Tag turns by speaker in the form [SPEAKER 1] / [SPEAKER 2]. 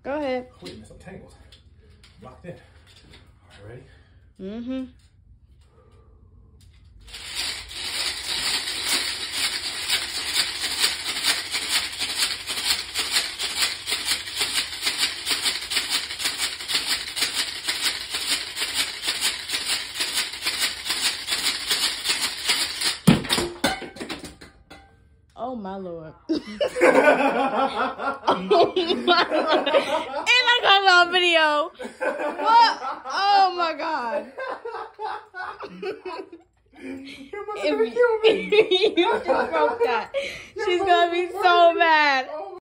[SPEAKER 1] Go ahead.
[SPEAKER 2] Wait a minute, I'm tangled. I'm locked in. All right, ready?
[SPEAKER 1] Mm-hmm. Oh my Lord. Oh my Lord. And I got it on video. What? Oh my God.
[SPEAKER 2] You're about to kill me.
[SPEAKER 1] You just broke that. She's gonna be so mad.